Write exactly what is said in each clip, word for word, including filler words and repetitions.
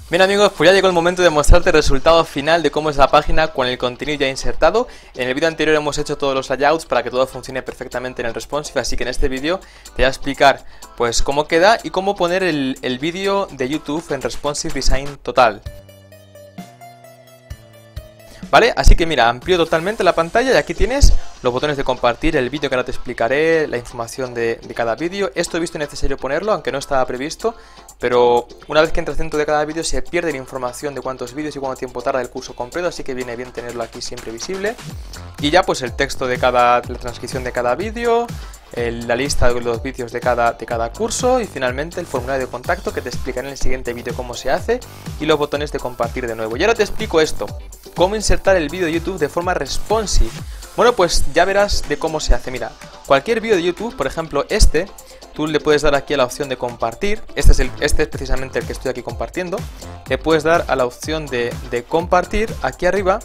Bien amigos, pues ya llegó el momento de mostrarte el resultado final de cómo es la página con el contenido ya insertado. En el vídeo anterior hemos hecho todos los layouts para que todo funcione perfectamente en el responsive, así que en este vídeo te voy a explicar pues cómo queda y cómo poner el, el vídeo de YouTube en responsive design total. ¿Vale? Así que mira, amplío totalmente la pantalla y aquí tienes los botones de compartir, el vídeo que ahora te explicaré, la información de, de cada vídeo. Esto he visto necesario ponerlo, aunque no estaba previsto, pero una vez que entras dentro de cada vídeo se pierde la información de cuántos vídeos y cuánto tiempo tarda el curso completo, así que viene bien tenerlo aquí siempre visible. Y ya pues el texto de cada, la transcripción de cada vídeo, el, la lista de los vídeos de cada, de cada curso y finalmente el formulario de contacto que te explicaré en el siguiente vídeo cómo se hace y los botones de compartir de nuevo. Y ahora te explico esto. ¿Cómo insertar el vídeo de YouTube de forma responsive? Bueno, pues ya verás de cómo se hace. Mira, cualquier vídeo de YouTube, por ejemplo este, tú le puedes dar aquí a la opción de compartir. Este es, el, este es precisamente el que estoy aquí compartiendo. Le puedes dar a la opción de, de compartir aquí arriba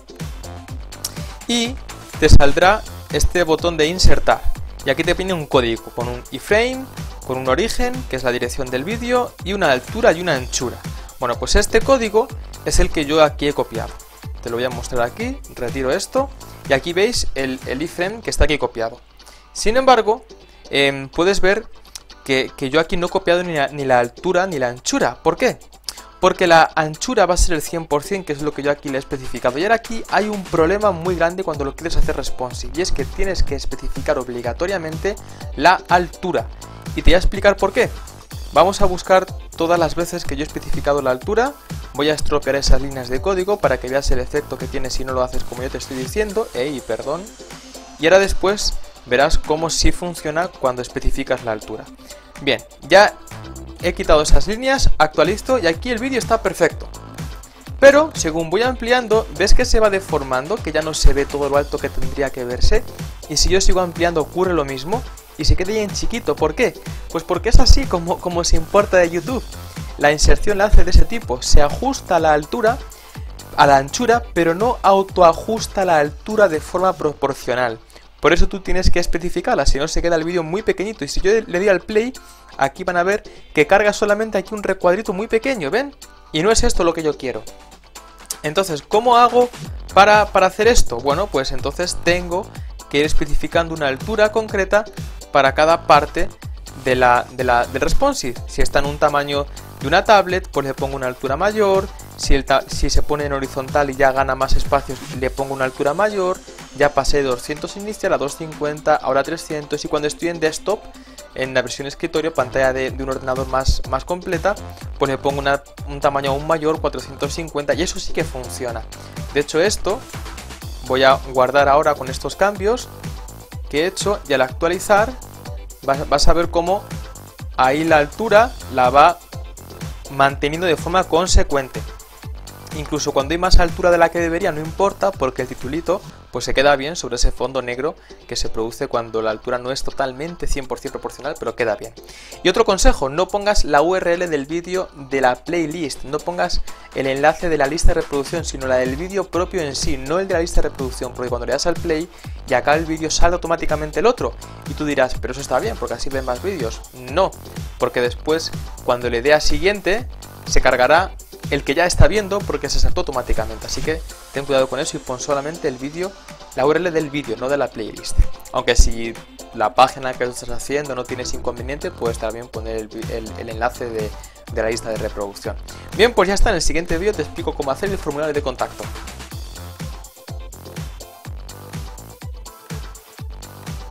y te saldrá este botón de insertar. Y aquí te viene un código con un iframe, con un origen, que es la dirección del vídeo, y una altura y una anchura. Bueno, pues este código es el que yo aquí he copiado. Te lo voy a mostrar aquí, retiro esto y aquí veis el, el iframe que está aquí copiado. Sin embargo, eh, puedes ver que, que yo aquí no he copiado ni la, ni la altura ni la anchura. ¿Por qué? Porque la anchura va a ser el cien por cien, que es lo que yo aquí le he especificado. Y ahora aquí hay un problema muy grande cuando lo quieres hacer responsive, y es que tienes que especificar obligatoriamente la altura. Y te voy a explicar por qué. Vamos a buscar todas las veces que yo he especificado la altura. Voy a estropear esas líneas de código para que veas el efecto que tiene si no lo haces como yo te estoy diciendo. Ey, perdón. Y ahora después verás cómo sí funciona cuando especificas la altura. Bien, ya he quitado esas líneas, actualizo y aquí el vídeo está perfecto. Pero según voy ampliando, ves que se va deformando, que ya no se ve todo lo alto que tendría que verse. Y si yo sigo ampliando ocurre lo mismo y se queda en chiquito. ¿Por qué? Pues porque es así como, como se importa de YouTube. La inserción la hace de ese tipo, se ajusta a la altura, a la anchura, pero no autoajusta la altura de forma proporcional. Por eso tú tienes que especificarla, si no se queda el vídeo muy pequeñito. Y si yo le doy al play, aquí van a ver que carga solamente aquí un recuadrito muy pequeño, ¿ven? Y no es esto lo que yo quiero. Entonces, ¿cómo hago para, para hacer esto? Bueno, pues entonces tengo que ir especificando una altura concreta para cada parte de la, de la, del responsive. Si está en un tamaño de una tablet, pues le pongo una altura mayor. Si, el si se pone en horizontal y ya gana más espacios, le pongo una altura mayor. Ya pasé de doscientos inicial a doscientos cincuenta, ahora trescientos. Y cuando estoy en desktop, en la versión escritorio, pantalla de, de un ordenador más, más completa, pues le pongo una, un tamaño aún mayor, cuatrocientos cincuenta. Y eso sí que funciona. De hecho, esto voy a guardar ahora con estos cambios que he hecho, y al actualizar vas, vas a ver cómo ahí la altura la va manteniendo de forma consecuente. Incluso cuando hay más altura de la que debería no importa, porque el titulito pues se queda bien sobre ese fondo negro que se produce cuando la altura no es totalmente cien por cien proporcional, pero queda bien. Y otro consejo, no pongas la U R L del vídeo de la playlist, no pongas el enlace de la lista de reproducción, sino la del vídeo propio en sí, no el de la lista de reproducción, porque cuando le das al play y acá el vídeo sale automáticamente el otro. Y tú dirás, pero eso está bien, porque así ven más vídeos. No, porque después cuando le dé a siguiente se cargará el que ya está viendo porque se saltó automáticamente, así que ten cuidado con eso y pon solamente el vídeo, la U R L del vídeo, no de la playlist. Aunque si la página que estás haciendo no tienes inconveniente, puedes también poner el, el, el enlace de, de la lista de reproducción. Bien, pues ya está, en el siguiente vídeo te explico cómo hacer el formulario de contacto.